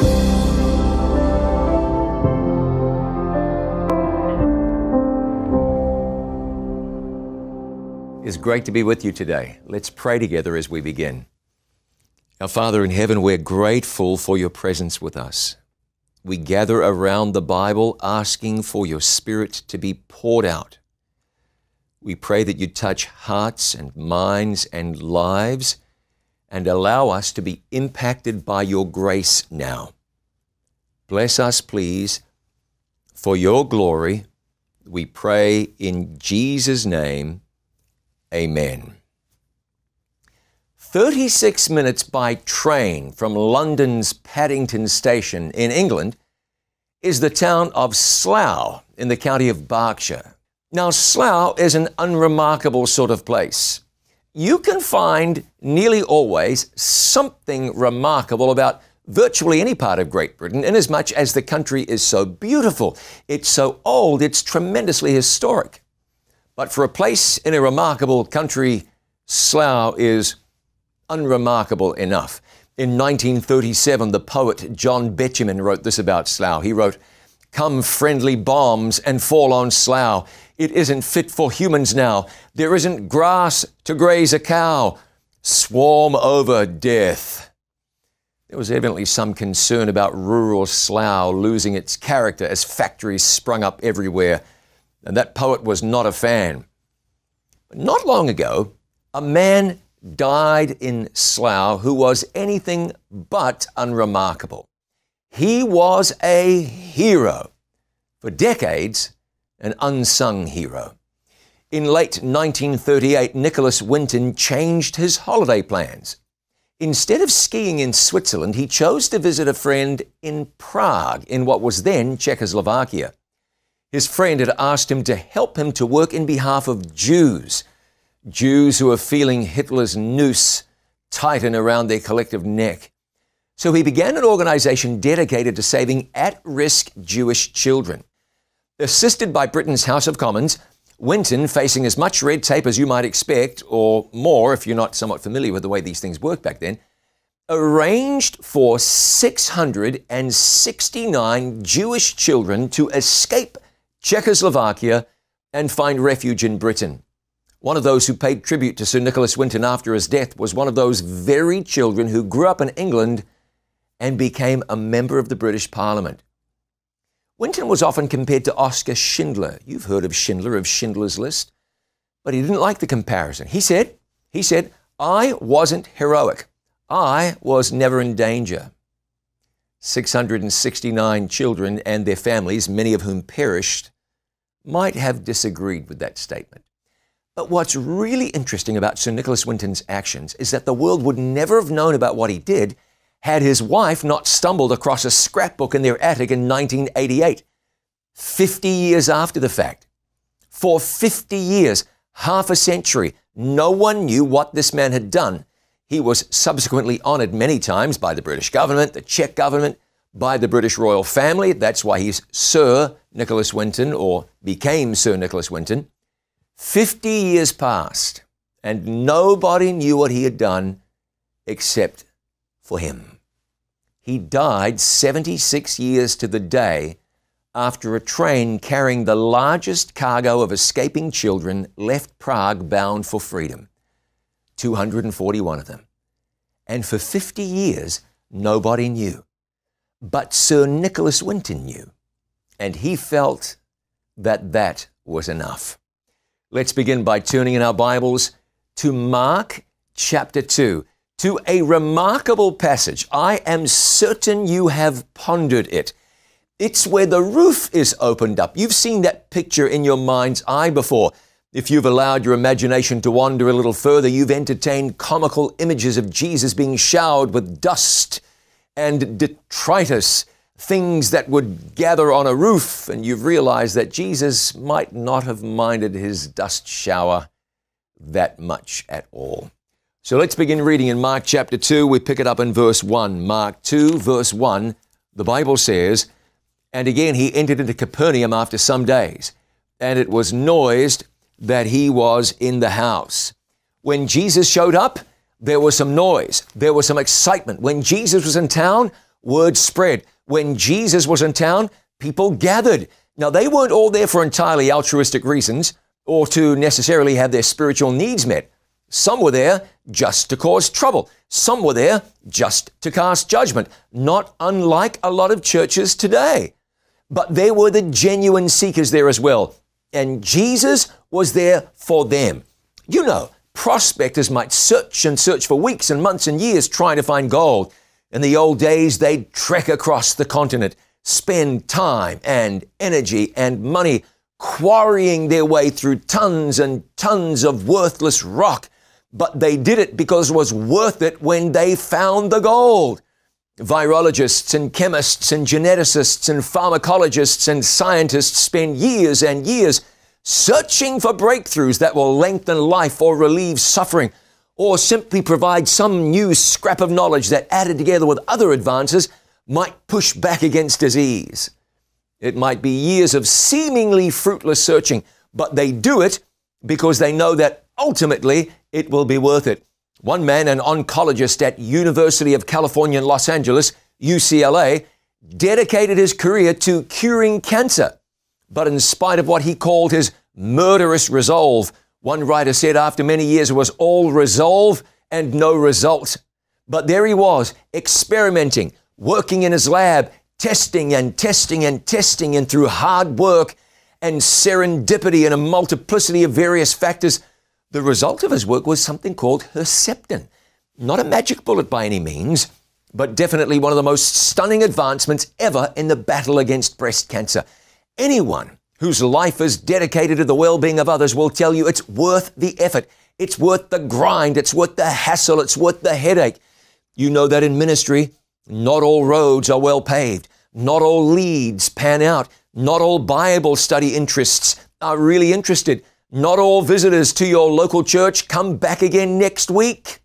It's great to be with you today. Let's pray together as we begin. Our Father in heaven, we're grateful for your presence with us. We gather around the Bible asking for your Spirit to be poured out. We pray that you touch hearts and minds and lives and allow us to be impacted by your grace now. Bless us, please, for your glory. We pray in Jesus' name. Amen. 36 minutes by train from London's Paddington Station in England is the town of Slough in the county of Berkshire. Now, Slough is an unremarkable sort of place. You can find nearly always something remarkable about virtually any part of Great Britain, inasmuch as the country is so beautiful. It's so old, it's tremendously historic. But for a place in a remarkable country, Slough is unremarkable enough. In 1937, the poet John Betjeman wrote this about Slough. He wrote, "Come friendly bombs and fall on Slough. It isn't fit for humans now. There isn't grass to graze a cow. Swarm over death." There was evidently some concern about rural Slough losing its character as factories sprung up everywhere. And that poet was not a fan. But not long ago, a man died in Slough who was anything but unremarkable. He was a hero. For decades, an unsung hero. In late 1938, Nicholas Winton changed his holiday plans. Instead of skiing in Switzerland, he chose to visit a friend in Prague, in what was then Czechoslovakia. His friend had asked him to help him to work in behalf of Jews who were feeling Hitler's noose tighten around their collective neck. So he began an organization dedicated to saving at-risk Jewish children. Assisted by Britain's House of Commons, Winton, facing as much red tape as you might expect, or more if you're not somewhat familiar with the way these things worked back then, arranged for 669 Jewish children to escape Czechoslovakia and find refuge in Britain. One of those who paid tribute to Sir Nicholas Winton after his death was one of those very children who grew up in England and became a member of the British Parliament. Winton was often compared to Oskar Schindler. You've heard of Schindler, of Schindler's List. But he didn't like the comparison. He said, "I wasn't heroic. I was never in danger." 669 children and their families, many of whom perished, might have disagreed with that statement. But what's really interesting about Sir Nicholas Winton's actions is that the world would never have known about what he did had his wife not stumbled across a scrapbook in their attic in 1988, 50 years after the fact. For 50 years, half a century, no one knew what this man had done. He was subsequently honored many times by the British government, the Czech government, by the British royal family. That's why he's Sir Nicholas Winton, or became Sir Nicholas Winton. 50 years passed, and nobody knew what he had done except for him. He died 76 years to the day after a train carrying the largest cargo of escaping children left Prague bound for freedom. 241 of them. And for 50 years, nobody knew. But Sir Nicholas Winton knew, and he felt that that was enough. Let's begin by turning in our Bibles to Mark chapter 2, to a remarkable passage. I am certain you have pondered it. It's where the roof is opened up. You've seen that picture in your mind's eye before. If you've allowed your imagination to wander a little further, you've entertained comical images of Jesus being showered with dust and detritus, things that would gather on a roof, and you've realized that Jesus might not have minded his dust shower that much at all. So let's begin reading in Mark chapter 2. We pick it up in verse 1. Mark 2, verse 1, the Bible says, "And again he entered into Capernaum after some days, and it was noised that he was in the house." When Jesus showed up, there was some noise. There was some excitement. When Jesus was in town, Word spread. When Jesus was in town, people gathered. Now, they weren't all there for entirely altruistic reasons or to necessarily have their spiritual needs met. Some were there just to cause trouble. Some were there just to cast judgment, not unlike a lot of churches today. But there were the genuine seekers there as well. And Jesus was there for them. You know, prospectors might search and search for weeks and months and years trying to find gold. In the old days, they'd trek across the continent, spend time and energy and money quarrying their way through tons and tons of worthless rock. But they did it because it was worth it when they found the gold. Virologists and chemists and geneticists and pharmacologists and scientists spend years and years searching for breakthroughs that will lengthen life or relieve suffering or simply provide some new scrap of knowledge that, added together with other advances, might push back against disease. It might be years of seemingly fruitless searching, but they do it because they know that ultimately it will be worth it. One man, an oncologist at University of California in Los Angeles, UCLA, dedicated his career to curing cancer. But in spite of what he called his murderous resolve, one writer said after many years it was all resolve and no result. But there he was, experimenting, working in his lab, testing and testing and testing, and through hard work and serendipity and a multiplicity of various factors, the result of his work was something called Herceptin. Not a magic bullet by any means, but definitely one of the most stunning advancements ever in the battle against breast cancer. Anyone whose life is dedicated to the well-being of others will tell you it's worth the effort. It's worth the grind. It's worth the hassle. It's worth the headache. You know that in ministry, not all roads are well paved. Not all leads pan out. Not all Bible study interests are really interested. Not all visitors to your local church come back again next week.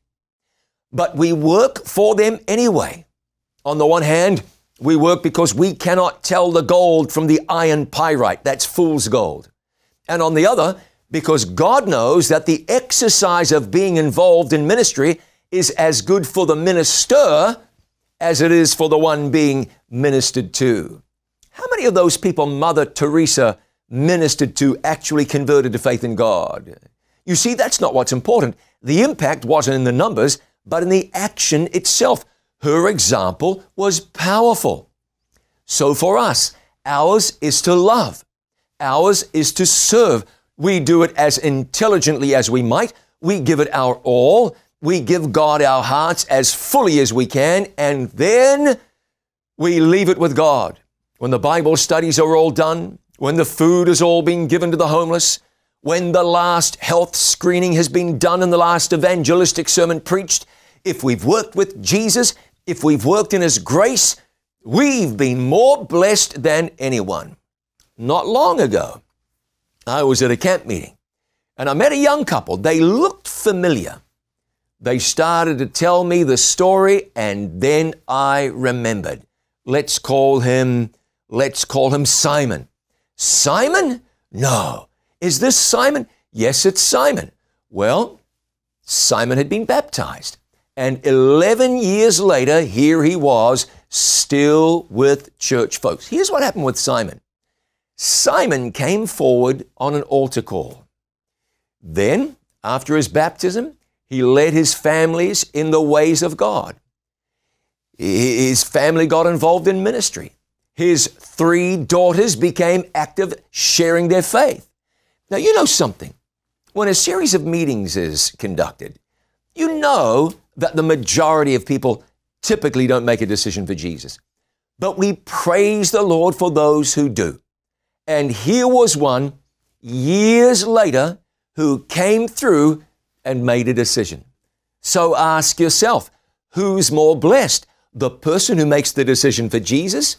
But we work for them anyway. On the one hand, we work because we cannot tell the gold from the iron pyrite. That's fool's gold. And on the other, because God knows that the exercise of being involved in ministry is as good for the minister as it is for the one being ministered to. How many of those people Mother Teresa ministered to actually converted to faith in God? You see, that's not what's important. The impact wasn't in the numbers, but in the action itself. Her example was powerful. So for us, ours is to love. Ours is to serve. We do it as intelligently as we might. We give it our all. We give God our hearts as fully as we can, and then we leave it with God. When the Bible studies are all done, when the food is all being given to the homeless, when the last health screening has been done and the last evangelistic sermon preached, if we've worked with Jesus, if we've worked in His grace, we've been more blessed than anyone. Not long ago, I was at a camp meeting and I met a young couple. They looked familiar. They started to tell me the story, and then I remembered. Let's call him Simon. Simon? No. Is this Simon? Yes, it's Simon. Well, Simon had been baptized, and 11 years later, here he was, still with church folks. Here's what happened with Simon. Simon came forward on an altar call. Then, after his baptism, he led his families in the ways of God. His family got involved in ministry. His 3 daughters became active, sharing their faith. Now, you know something. When a series of meetings is conducted, you know that the majority of people typically don't make a decision for Jesus. But we praise the Lord for those who do. And here was one, years later, who came through and made a decision. So ask yourself, who's more blessed? The person who makes the decision for Jesus,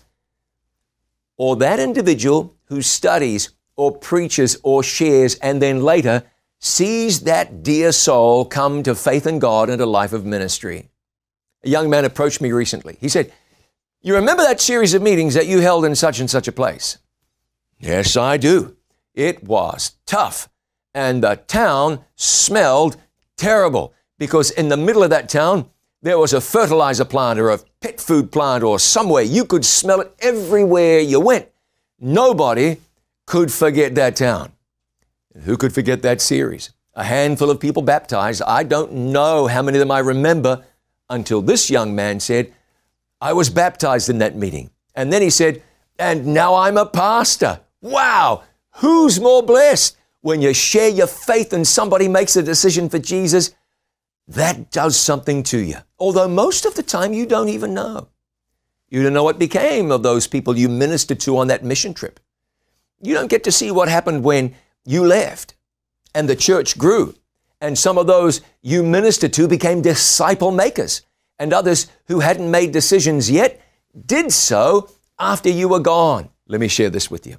or that individual who studies or preaches or shares and then later sees that dear soul come to faith in God and a life of ministry? A young man approached me recently. He said, "You remember that series of meetings that you held in such and such a place?" "Yes, I do. It was tough. And the town smelled terrible because in the middle of that town there was a fertilizer plant or a pet food plant or somewhere. You could smell it everywhere you went. Nobody could forget that town. Who could forget that series? A handful of people baptized. I don't know how many of them I remember until this young man said, I was baptized in that meeting. And then he said, and now I'm a pastor. Wow, who's more blessed? When you share your faith and somebody makes a decision for Jesus, that does something to you. Although most of the time you don't even know. You don't know what became of those people you ministered to on that mission trip. You don't get to see what happened when you left and the church grew. And some of those you ministered to became disciple makers. And others who hadn't made decisions yet did so after you were gone. Let me share this with you.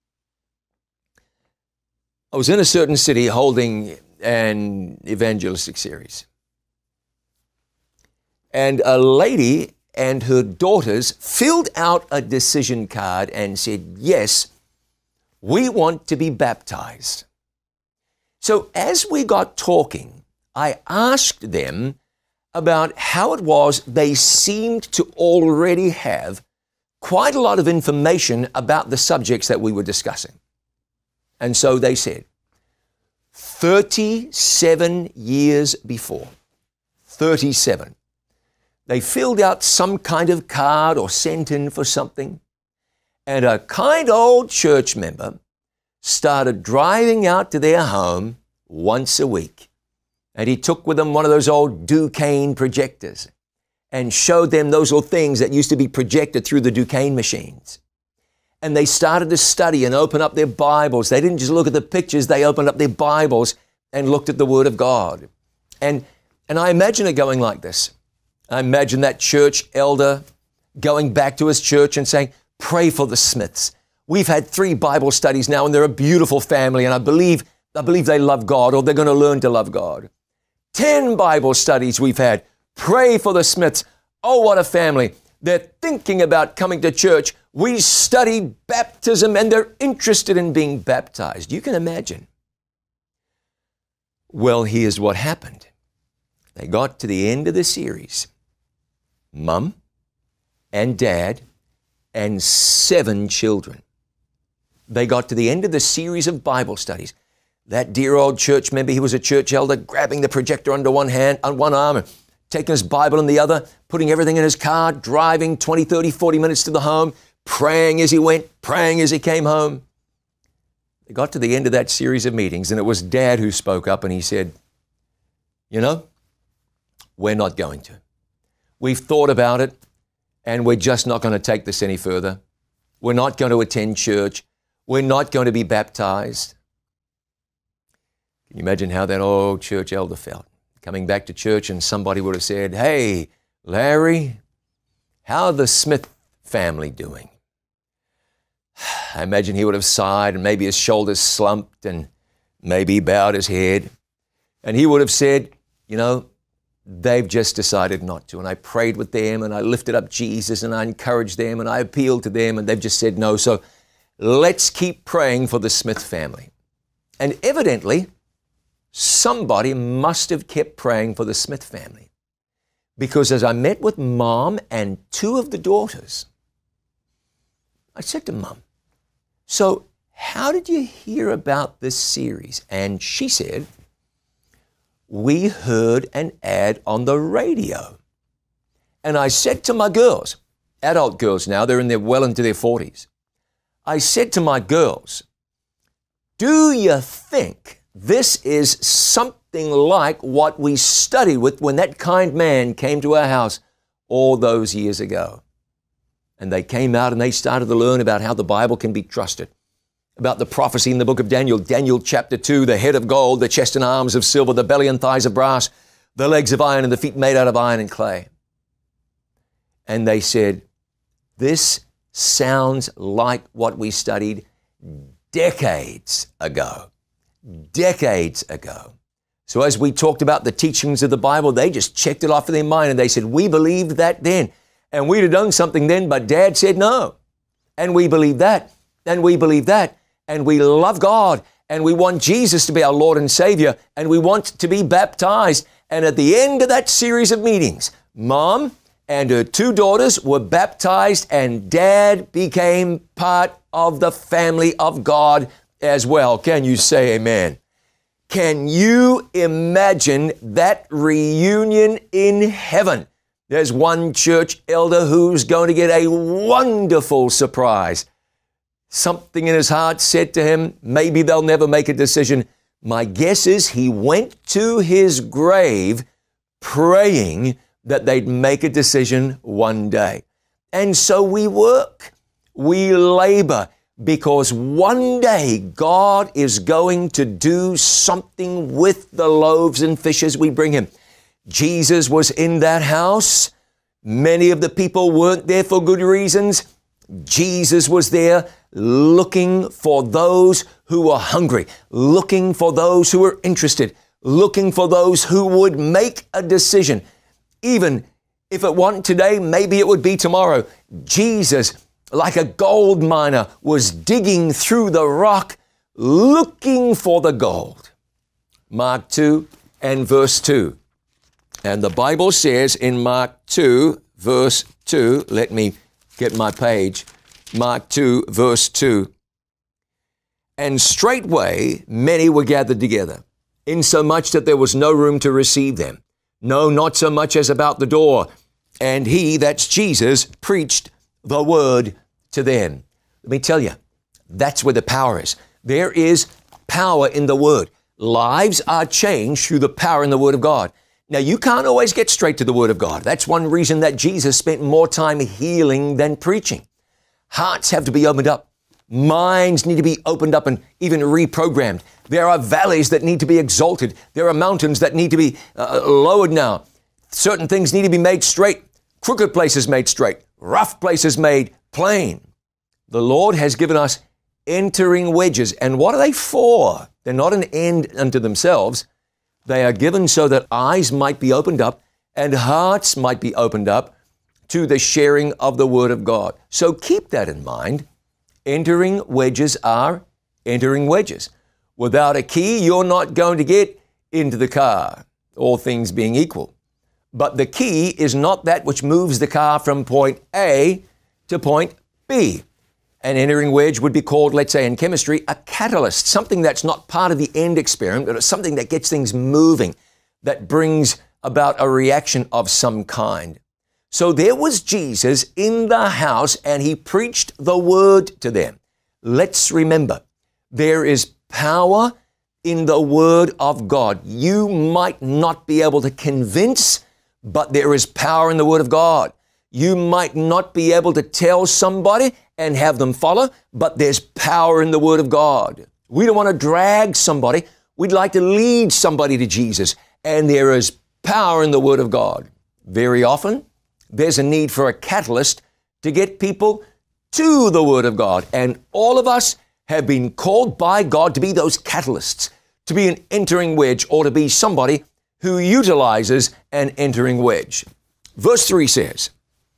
I was in a certain city holding an evangelistic series. And a lady and her daughters filled out a decision card and said, yes, we want to be baptized. So as we got talking, I asked them about how it was they seemed to already have quite a lot of information about the subjects that we were discussing. And so they said, 37 years before, 37, they filled out some kind of card or sent in for something, and a kind old church member started driving out to their home once a week. And he took with him one of those old Duquesne projectors and showed them those little things that used to be projected through the Duquesne machines. And they started to study and open up their Bibles. They didn't just look at the pictures, they opened up their Bibles and looked at the Word of God. And I imagine it going like this. I imagine that church elder going back to his church and saying, pray for the Smiths. We've had 3 Bible studies now and they're a beautiful family and I believe they love God or they're going to learn to love God. 10 Bible studies we've had. Pray for the Smiths. Oh, what a family. They're thinking about coming to church. We studied baptism and they're interested in being baptized. You can imagine. Well, here's what happened. They got to the end of the series. Mom and Dad and 7 children. They got to the end of the series of Bible studies. That dear old church member, he was a church elder, grabbing the projector under one hand, on one arm, and taking his Bible in the other, putting everything in his car, driving 20, 30, 40 minutes to the home, praying as he went, praying as he came home. They got to the end of that series of meetings, and it was Dad who spoke up, and he said, you know, we're not going to. We've thought about it, and we're just not going to take this any further. We're not going to attend church. We're not going to be baptized. Can you imagine how that old church elder felt? Coming back to church and somebody would have said, hey, Larry, how are the Smith family doing? I imagine he would have sighed and maybe his shoulders slumped and maybe he bowed his head. And he would have said, you know, they've just decided not to. And I prayed with them and I lifted up Jesus and I encouraged them and I appealed to them and they've just said no. So let's keep praying for the Smith family. And evidently, somebody must have kept praying for the Smith family. Because as I met with Mom and 2 of the daughters, I said to Mom, so how did you hear about this series? And she said, we heard an ad on the radio. And I said to my girls, adult girls now, they're well into their 40s. I said to my girls, do you think this is something like what we studied with when that kind man came to our house all those years ago? And they came out and they started to learn about how the Bible can be trusted, about the prophecy in the book of Daniel, Daniel chapter 2, the head of gold, the chest and arms of silver, the belly and thighs of brass, the legs of iron and the feet made out of iron and clay. And they said, this sounds like what we studied decades ago. Decades ago. So as we talked about the teachings of the Bible, they just checked it off in their mind and they said, we believed that then. And we'd have done something then, but Dad said no. And we believe that, and we believe that, and we love God, and we want Jesus to be our Lord and Savior, and we want to be baptized. And at the end of that series of meetings, Mom and her 2 daughters were baptized, and Dad became part of the family of God as well. Can you say amen? Can you imagine that reunion in heaven? There's one church elder who's going to get a wonderful surprise. Something in his heart said to him, maybe they'll never make a decision. My guess is he went to his grave praying that they'd make a decision one day. And so we work, we labor, because one day God is going to do something with the loaves and fishes we bring him. Jesus was in that house. Many of the people weren't there for good reasons. Jesus was there looking for those who were hungry, looking for those who were interested, looking for those who would make a decision. Even if it wasn't today, maybe it would be tomorrow. Jesus, like a gold miner, was digging through the rock, looking for the gold. Mark 2 and verse 2. And the Bible says in Mark 2, verse 2, let me get my page, Mark 2, verse 2. And straightway many were gathered together, insomuch that there was no room to receive them. No, not so much as about the door. And he, that's Jesus, preached the word to them. Let me tell you, that's where the power is. There is power in the word. Lives are changed through the power in the word of God. Now, you can't always get straight to the word of God. That's one reason that Jesus spent more time healing than preaching. Hearts have to be opened up. Minds need to be opened up and even reprogrammed. There are valleys that need to be exalted. There are mountains that need to be lowered now. Certain things need to be made straight. Crooked places made straight. Rough places made plain. The Lord has given us entering wedges. And what are they for? They're not an end unto themselves. They are given so that eyes might be opened up and hearts might be opened up to the sharing of the Word of God. So keep that in mind. Entering wedges are entering wedges. Without a key, you're not going to get into the car, all things being equal. But the key is not that which moves the car from point A to point B. An entering wedge would be called, let's say in chemistry, a catalyst, something that's not part of the end experiment, but it's something that gets things moving, that brings about a reaction of some kind. So there was Jesus in the house and he preached the word to them. Let's remember, there is power in the word of God. You might not be able to convince, but there is power in the word of God. You might not be able to tell somebody and have them follow, but there's power in the word of God. We don't want to drag somebody. We'd like to lead somebody to Jesus, and there is power in the word of God. Very often, there's a need for a catalyst to get people to the word of God, and all of us have been called by God to be those catalysts, to be an entering wedge, or to be somebody who utilizes an entering wedge. Verse 3 says,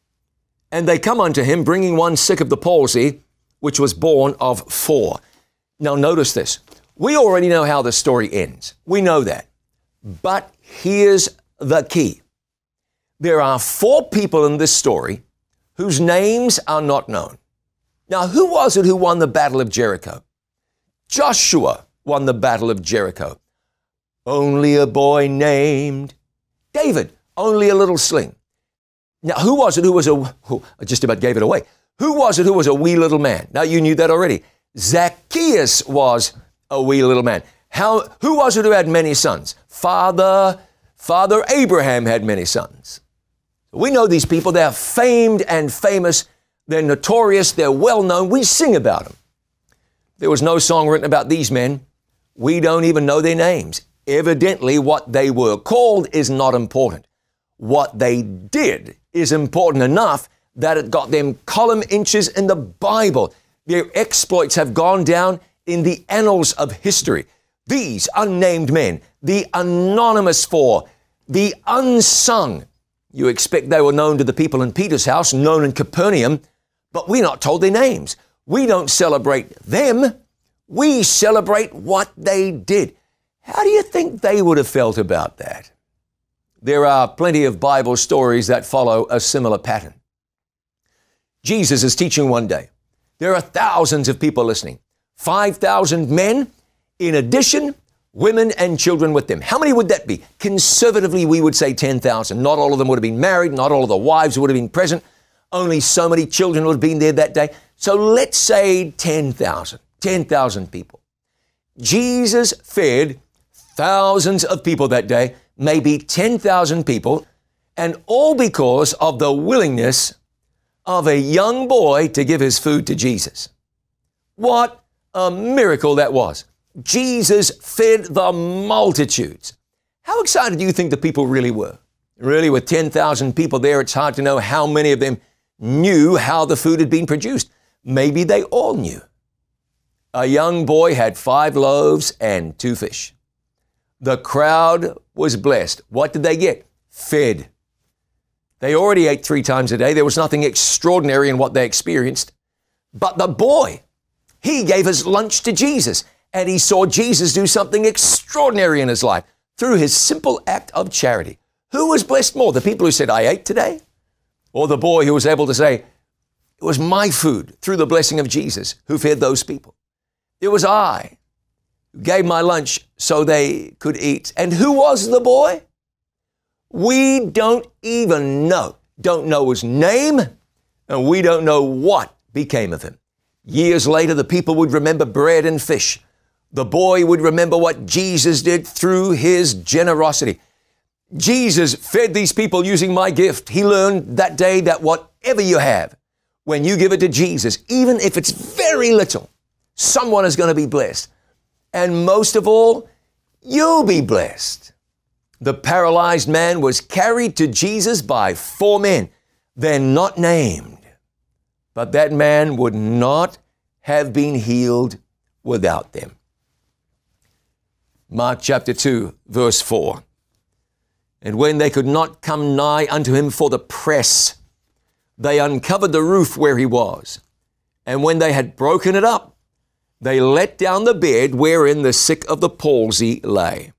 And they come unto him, bringing one sick of the palsy, which was born of 4. Now notice this. We already know how the story ends. We know that. But here's the key. There are 4 people in this story whose names are not known. Now, who was it who won the Battle of Jericho? Joshua won the Battle of Jericho. Only a boy named David, only a little sling. Now, who was it who was I just about gave it away. Who was it who was a wee little man? Now, you knew that already. Zacchaeus was a wee little man. Who was it who had many sons? Father Abraham had many sons. We know these people. They're famed and famous. They're notorious. They're well known. We sing about them. There was no song written about these men. We don't even know their names. Evidently, what they were called is not important. What they did is important enough that it got them column inches in the Bible. Their exploits have gone down in the annals of history. These unnamed men, the anonymous 4, the unsung. You expect they were known to the people in Peter's house, known in Capernaum, but we're not told their names. We don't celebrate them. We celebrate what they did. How do you think they would have felt about that? There are plenty of Bible stories that follow a similar pattern. Jesus is teaching one day. There are thousands of people listening. 5,000 men, in addition, women and children with them. How many would that be? Conservatively, we would say 10,000. Not all of them would have been married. Not all of the wives would have been present. Only so many children would have been there that day. So let's say 10,000 people. Jesus fed thousands of people that day, maybe 10,000 people, and all because of the willingness of a young boy to give his food to Jesus. What a miracle that was. Jesus fed the multitudes. How excited do you think the people really were? Really, with 10,000 people there, it's hard to know how many of them knew how the food had been produced. Maybe they all knew. A young boy had 5 loaves and 2 fish. The crowd was blessed. What did they get? Fed. They already ate 3 times a day. There was nothing extraordinary in what they experienced. But the boy, he gave his lunch to Jesus, and he saw Jesus do something extraordinary in his life through his simple act of charity. Who was blessed more? The people who said, I ate today? Or the boy who was able to say, it was my food through the blessing of Jesus who fed those people. It was I who gave my lunch so they could eat. And who was the boy? We don't even know. Don't know his name, and we don't know what became of him. Years later, the people would remember bread and fish. The boy would remember what Jesus did through his generosity. Jesus fed these people using my gift. He learned that day that whatever you have, when you give it to Jesus, even if it's very little, someone is going to be blessed. And most of all, you'll be blessed. The paralyzed man was carried to Jesus by 4 men. They're not named. But that man would not have been healed without them. Mark chapter 2, verse 4. And when they could not come nigh unto him for the press, they uncovered the roof where he was. And when they had broken it up, they let down the bed wherein the sick of the palsy lay.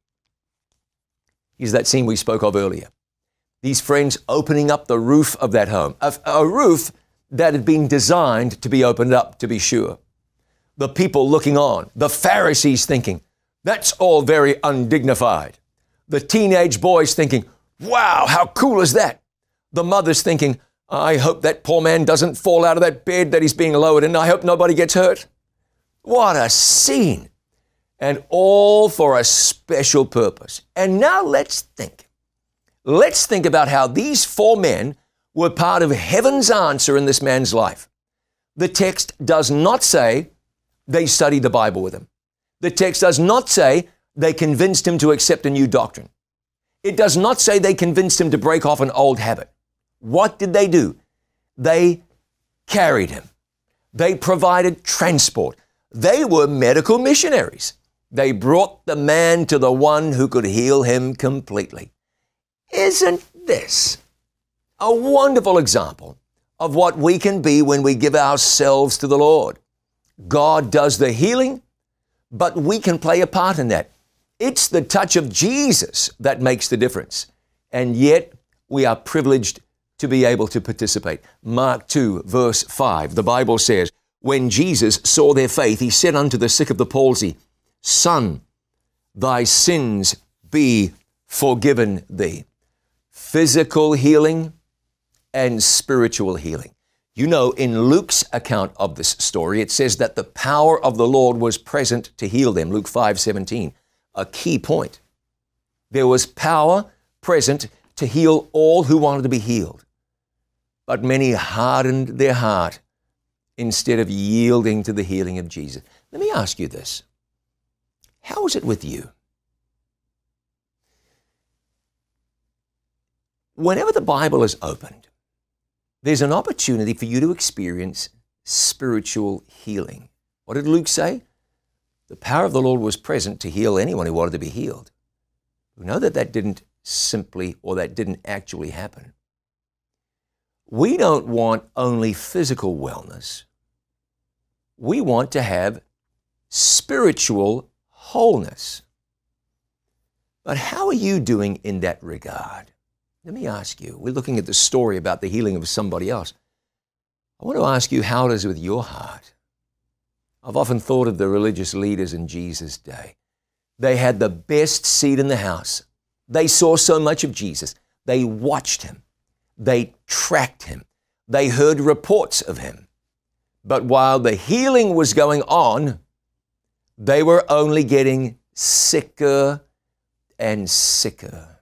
Here's that scene we spoke of earlier. These friends opening up the roof of that home, a roof that had been designed to be opened up, to be sure. The people looking on, the Pharisees thinking, that's all very undignified. The teenage boys thinking, wow, how cool is that? The mothers thinking, I hope that poor man doesn't fall out of that bed that he's being lowered in. I hope nobody gets hurt. What a scene. And all for a special purpose. And now let's think. Let's think about how these 4 men were part of heaven's answer in this man's life. The text does not say they studied the Bible with him. The text does not say they convinced him to accept a new doctrine. It does not say they convinced him to break off an old habit. What did they do? They carried him. They provided transport. They were medical missionaries. They brought the man to the one who could heal him completely. Isn't this a wonderful example of what we can be when we give ourselves to the Lord? God does the healing, but we can play a part in that. It's the touch of Jesus that makes the difference. And yet we are privileged to be able to participate. Mark 2, verse 5, the Bible says, when Jesus saw their faith, he said unto the sick of the palsy, Son, thy sins be forgiven thee. Physical healing and spiritual healing. You know, in Luke's account of this story, it says that the power of the Lord was present to heal them. Luke 5:17, a key point. There was power present to heal all who wanted to be healed. But many hardened their heart instead of yielding to the healing of Jesus. Let me ask you this. How is it with you? Whenever the Bible is opened, there's an opportunity for you to experience spiritual healing. What did Luke say? The power of the Lord was present to heal anyone who wanted to be healed. We know that that didn't actually happen. We don't want only physical wellness. We want to have spiritual wholeness. But how are you doing in that regard? Let me ask you, we're looking at the story about the healing of somebody else. I want to ask you how it is with your heart. I've often thought of the religious leaders in Jesus' day. They had the best seat in the house. They saw so much of Jesus. They watched him. They tracked him. They heard reports of him. But while the healing was going on, they were only getting sicker and sicker.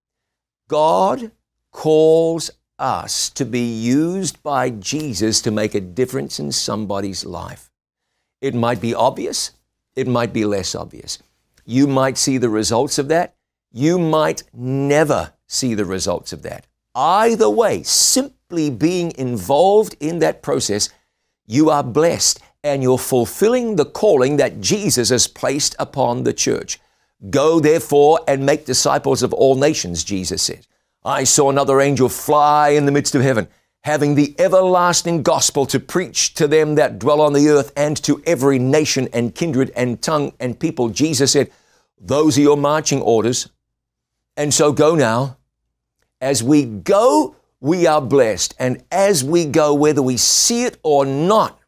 God calls us to be used by Jesus to make a difference in somebody's life. It might be obvious. It might be less obvious. You might see the results of that. You might never see the results of that. Either way, simply being involved in that process, you are blessed and you're fulfilling the calling that Jesus has placed upon the church. Go therefore and make disciples of all nations, Jesus said. I saw another angel fly in the midst of heaven, having the everlasting gospel to preach to them that dwell on the earth and to every nation and kindred and tongue and people. Jesus said, those are your marching orders. And so go now. As we go, we are blessed. And as we go, whether we see it or not,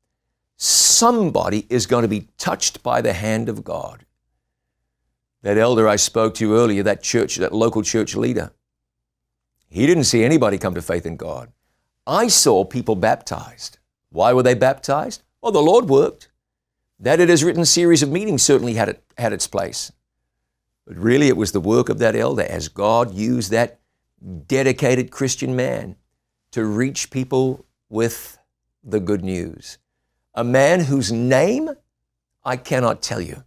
somebody is going to be touched by the hand of God. That elder I spoke to earlier, that local church leader, he didn't see anybody come to faith in God. I saw people baptized. Why were they baptized? Well, the Lord worked. That it is written series of meetings certainly had its place. But really it was the work of that elder as God used that dedicated Christian man to reach people with the good news. A man whose name I cannot tell you.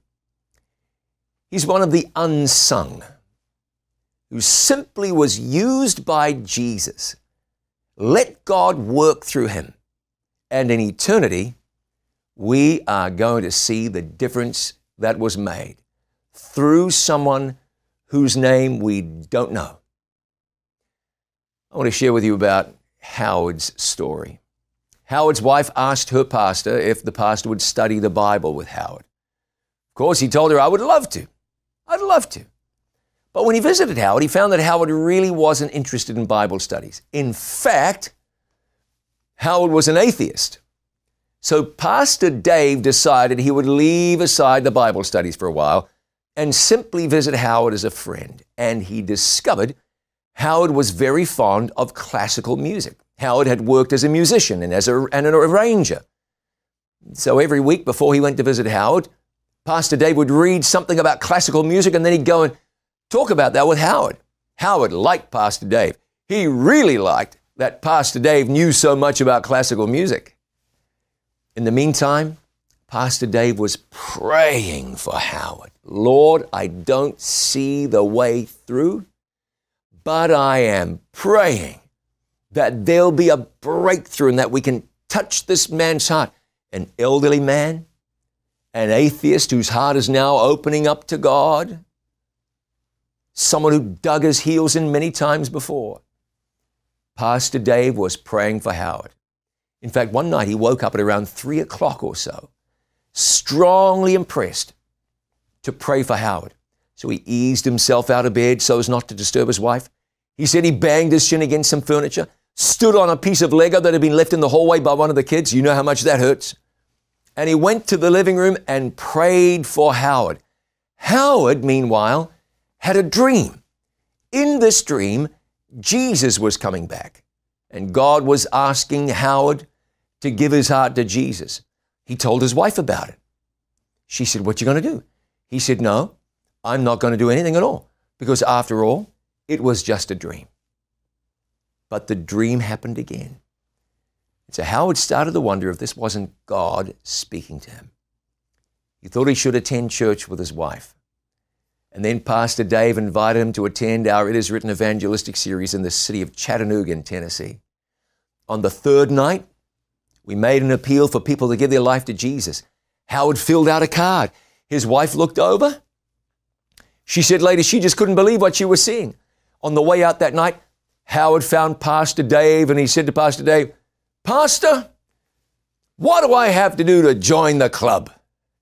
He's one of the unsung, who simply was used by Jesus. Let God work through him. And in eternity, we are going to see the difference that was made through someone whose name we don't know. I want to share with you about Howard's story. Howard's wife asked her pastor if the pastor would study the Bible with Howard. Of course, he told her, I would love to. I'd love to. But when he visited Howard, he found that Howard really wasn't interested in Bible studies. In fact, Howard was an atheist. So Pastor Dave decided he would leave aside the Bible studies for a while and simply visit Howard as a friend. And he discovered Howard was very fond of classical music. Howard had worked as a musician and an arranger. So every week before he went to visit Howard, Pastor Dave would read something about classical music and then he'd go and talk about that with Howard. Howard liked Pastor Dave. He really liked that Pastor Dave knew so much about classical music. In the meantime, Pastor Dave was praying for Howard. Lord, I don't see the way through, but I am praying that there'll be a breakthrough and that we can touch this man's heart. An elderly man, an atheist whose heart is now opening up to God, someone who dug his heels in many times before. Pastor Dave was praying for Howard. In fact, one night he woke up at around 3 o'clock or so, strongly impressed to pray for Howard. So he eased himself out of bed so as not to disturb his wife. He said he banged his shin against some furniture, stood on a piece of Lego that had been left in the hallway by one of the kids. You know how much that hurts. And he went to the living room and prayed for Howard. Howard, meanwhile, had a dream. In this dream, Jesus was coming back, and God was asking Howard to give his heart to Jesus. He told his wife about it. She said, what you going to do? He said, no, I'm not going to do anything at all, because after all, it was just a dream. But the dream happened again. And so Howard started to wonder if this wasn't God speaking to him. He thought he should attend church with his wife. And then Pastor Dave invited him to attend our It Is Written evangelistic series in the city of Chattanooga in Tennessee. On the third night, we made an appeal for people to give their life to Jesus. Howard filled out a card. His wife looked over. She said later she just couldn't believe what she was seeing. On the way out that night, Howard found Pastor Dave and he said to Pastor Dave, Pastor, what do I have to do to join the club?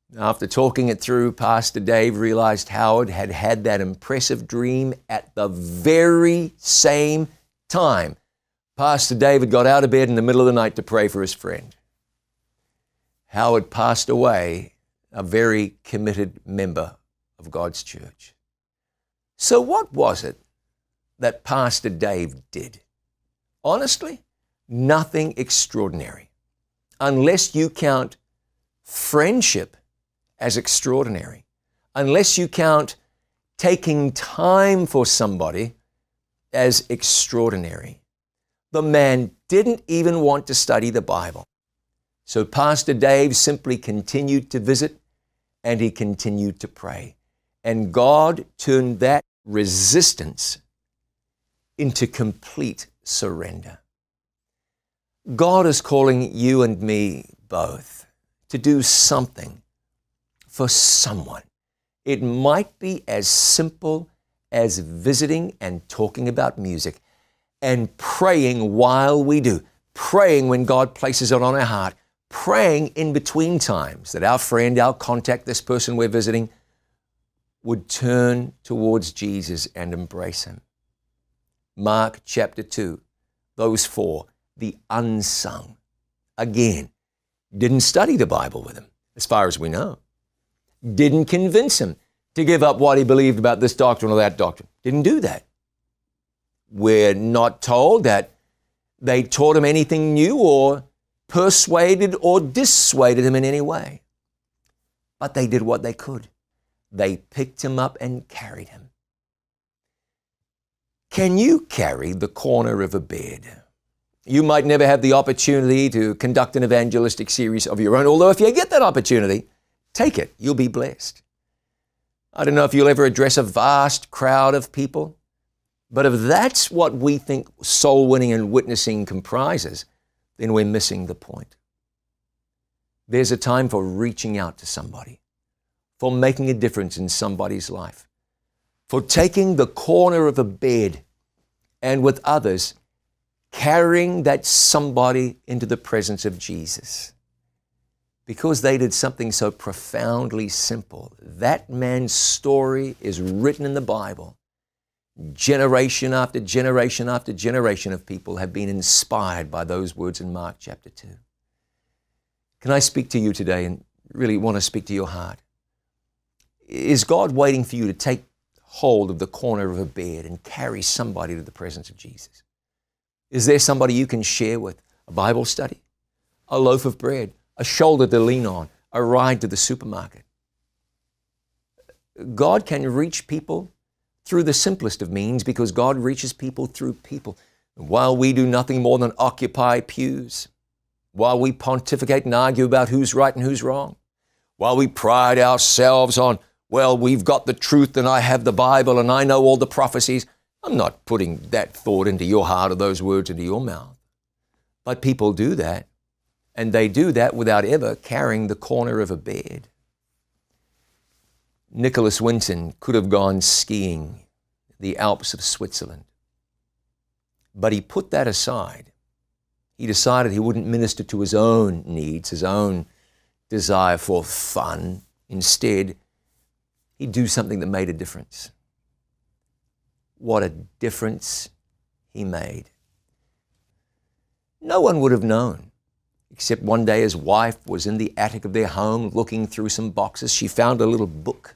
After talking it through, Pastor Dave realized Howard had had that impressive dream at the very same time Pastor David got out of bed in the middle of the night to pray for his friend. Howard passed away a very committed member of God's church. So what was it that Pastor Dave did? Honestly, nothing extraordinary, unless you count friendship as extraordinary, unless you count taking time for somebody as extraordinary. The man didn't even want to study the Bible. So Pastor Dave simply continued to visit and he continued to pray. And God turned that resistance into complete surrender. God is calling you and me both to do something for someone. It might be as simple as visiting and talking about music and praying while we do, praying when God places it on our heart, praying in between times that our friend, our contact, this person we're visiting, would turn towards Jesus and embrace Him. Mark chapter 2, those four, the unsung. Again, didn't study the Bible with him, as far as we know. Didn't convince him to give up what he believed about this doctrine or that doctrine. Didn't do that. We're not told that they taught him anything new or persuaded or dissuaded him in any way. But they did what they could. They picked him up and carried him. Can you carry the corner of a bed? You might never have the opportunity to conduct an evangelistic series of your own, although if you get that opportunity, take it. You'll be blessed. I don't know if you'll ever address a vast crowd of people, but if that's what we think soul winning and witnessing comprises, then we're missing the point. There's a time for reaching out to somebody, for making a difference in somebody's life, for taking the corner of a bed and with others, carrying that somebody into the presence of Jesus. Because they did something so profoundly simple. That man's story is written in the Bible. Generation after generation after generation of people have been inspired by those words in Mark chapter 2. Can I speak to you today and really want to speak to your heart? Is God waiting for you to take hold of the corner of a bed and carry somebody to the presence of Jesus? Is there somebody you can share with? A Bible study? A loaf of bread? A shoulder to lean on? A ride to the supermarket? God can reach people through the simplest of means because God reaches people through people. And while we do nothing more than occupy pews, while we pontificate and argue about who's right and who's wrong, while we pride ourselves on, well, we've got the truth and I have the Bible and I know all the prophecies, I'm not putting that thought into your heart or those words into your mouth. But people do that, and they do that without ever carrying the corner of a bed. Nicholas Winton could have gone skiing the Alps of Switzerland, but he put that aside. He decided he wouldn't minister to his own needs, his own desire for fun. Instead, he'd do something that made a difference. What a difference he made. No one would have known, except one day his wife was in the attic of their home looking through some boxes. She found a little book.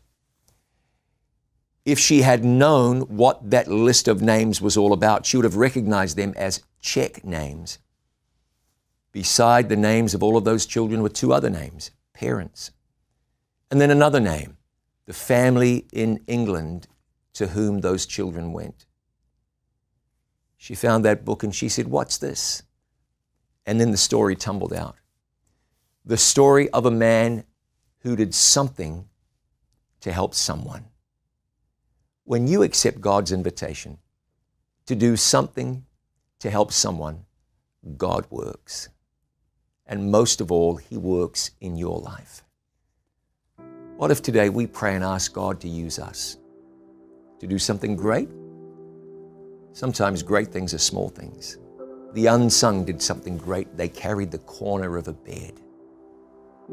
If she had known what that list of names was all about, she would have recognized them as check names. Beside the names of all of those children were two other names, parents. And then another name, the family in England to whom those children went. She found that book and she said, "What's this?" And then the story tumbled out. The story of a man who did something to help someone. When you accept God's invitation to do something to help someone, God works. And most of all, He works in your life. What if today we pray and ask God to use us to do something great? Sometimes great things are small things. The unsung did something great. They carried the corner of a bed.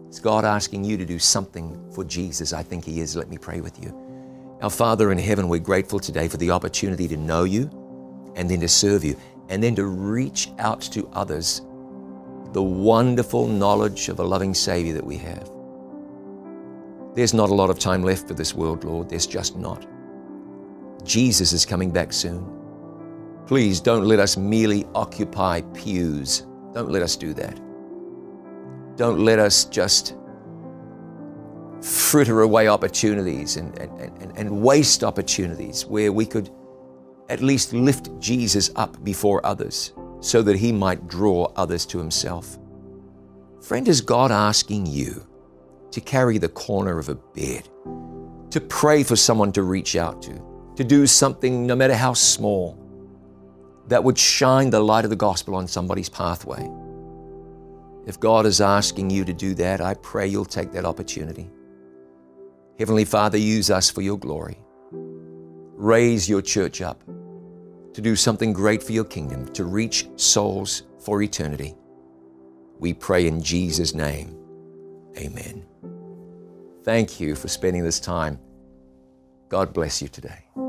Is God asking you to do something for Jesus? I think He is. Let me pray with you. Our Father in heaven, we're grateful today for the opportunity to know You and then to serve You and then to reach out to others the wonderful knowledge of a loving Savior that we have. There's not a lot of time left for this world, Lord. There's just not. Jesus is coming back soon. Please don't let us merely occupy pews. Don't let us do that. Don't let us just fritter away opportunities and waste opportunities where we could at least lift Jesus up before others so that He might draw others to Himself. Friend, is God asking you to carry the corner of a bed, to pray for someone to reach out to do something, no matter how small, that would shine the light of the gospel on somebody's pathway? If God is asking you to do that, I pray you'll take that opportunity. Heavenly Father, use us for Your glory. Raise Your church up to do something great for Your kingdom, to reach souls for eternity. We pray in Jesus' name. Amen. Thank you for spending this time. God bless you today.